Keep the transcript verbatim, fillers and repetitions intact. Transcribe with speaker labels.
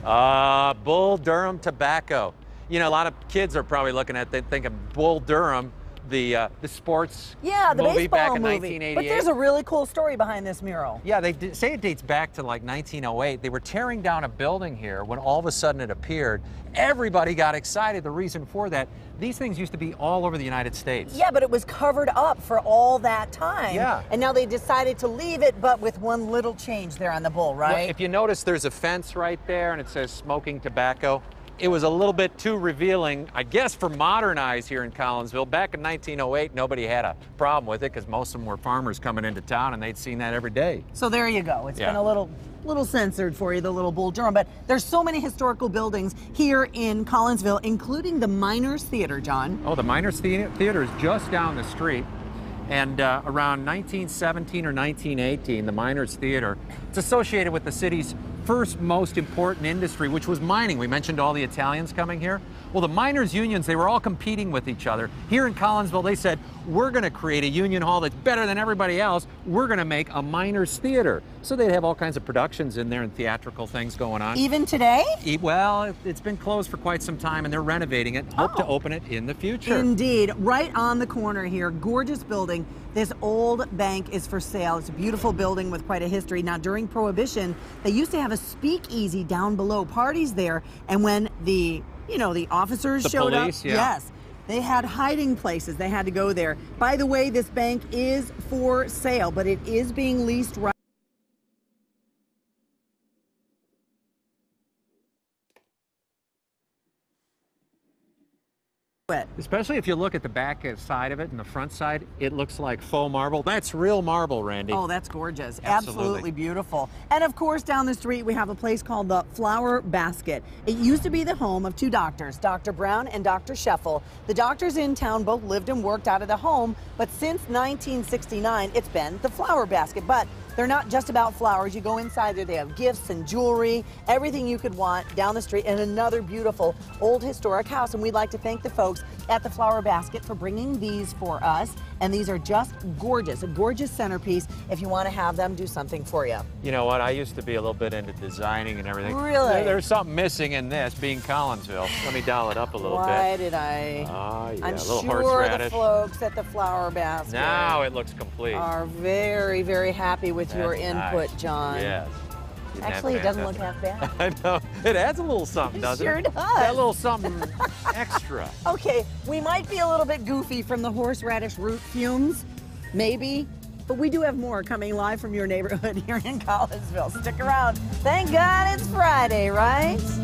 Speaker 1: Uh, Bull Durham tobacco. You know, a lot of kids are probably looking at, they think of Bull Durham, the uh, the sports
Speaker 2: yeah, the
Speaker 1: movie
Speaker 2: baseball
Speaker 1: back in
Speaker 2: movie.
Speaker 1: nineteen eighty-eight.
Speaker 2: But there's a really cool story behind this mural.
Speaker 1: Yeah, they d say it dates back to like nineteen oh eight. They were tearing down a building here when all of a sudden it appeared. Everybody got excited. The reason for that, these things used to be all over the United States.
Speaker 2: Yeah, but it was covered up for all that time.
Speaker 1: Yeah.
Speaker 2: And now they decided to leave it, but with one little change there on the bull, right?
Speaker 1: Well, if you notice, there's a fence right there and it says smoking tobacco. It was a little bit too revealing, I guess, for modern eyes here in Collinsville. Back in nineteen oh eight, nobody had a problem with it because most of them were farmers coming into town and they'd seen that every day.
Speaker 2: So there you go. It's
Speaker 1: Yeah.
Speaker 2: been a little little censored for you, the little Bull Durham. But there's so many historical buildings here in Collinsville, including the Miners Theater, John.
Speaker 1: Oh, the Miners the Theater is just down the street. And uh, around nineteen seventeen or nineteen eighteen, the Miners Theater, it's associated with the city's first most important industry, which was mining. We mentioned all the Italians coming here. Well, the miners' unions, they were all competing with each other. Here in Collinsville, they said, we're gonna create a union hall that's better than everybody else. We're gonna make a miners' theater. So they'd have all kinds of productions in there and theatrical things going on.
Speaker 2: Even today?
Speaker 1: E well, it, it's been closed for quite some time and they're renovating it. Hope
Speaker 2: Oh.
Speaker 1: to open it in the future.
Speaker 2: Indeed. Right on the corner here, gorgeous building. This old bank is for sale. It's a beautiful building with quite a history. Now, during Prohibition, they used to have a speakeasy down below, parties there, and when the, you know, the officers
Speaker 1: The
Speaker 2: showed
Speaker 1: police,
Speaker 2: up,
Speaker 1: yeah.
Speaker 2: yes, they had hiding places. They had to go there. By the way, this bank is for sale, but it is being leased right
Speaker 1: Especially if you look at the back side of it and the front side, it looks like faux marble. That's real marble, Randy.
Speaker 2: Oh, that's gorgeous.
Speaker 1: Absolutely.
Speaker 2: Absolutely beautiful. And of course, down the street, we have a place called the Flower Basket. It used to be the home of two doctors, Doctor Brown and Doctor Scheffel. The doctors in town both lived and worked out of the home, but since nineteen sixty-nine, it's been the Flower Basket. But they're not just about flowers. You go inside there, they have gifts and jewelry, everything you could want down the street, and another beautiful old historic house. And we'd like to thank the folks at the Flower Basket for bringing these for us. And these are just gorgeous, a gorgeous centerpiece. If you want to have them do something for you.
Speaker 1: You know what? I used to be a little bit into designing and everything.
Speaker 2: Really?
Speaker 1: There, there's something missing in this, being Collinsville. Let me dial it up a little
Speaker 2: Why
Speaker 1: bit.
Speaker 2: did I?
Speaker 1: Oh, yeah,
Speaker 2: I'm
Speaker 1: a little
Speaker 2: sure
Speaker 1: horseradish.
Speaker 2: the folks at the Flower Basket
Speaker 1: Now it looks complete.
Speaker 2: are very, very happy with your
Speaker 1: That's
Speaker 2: input,
Speaker 1: nice.
Speaker 2: John.
Speaker 1: Yes. Isn't that
Speaker 2: Actually, it doesn't look
Speaker 1: fantastic?
Speaker 2: half bad.
Speaker 1: I know. It adds a little something,
Speaker 2: It
Speaker 1: doesn't
Speaker 2: sure
Speaker 1: it?
Speaker 2: does.
Speaker 1: That little something extra.
Speaker 2: Okay, we might be a little bit goofy from the horseradish root fumes, maybe, but we do have more coming live from your neighborhood here in Collinsville. Stick around. Thank God it's Friday, right?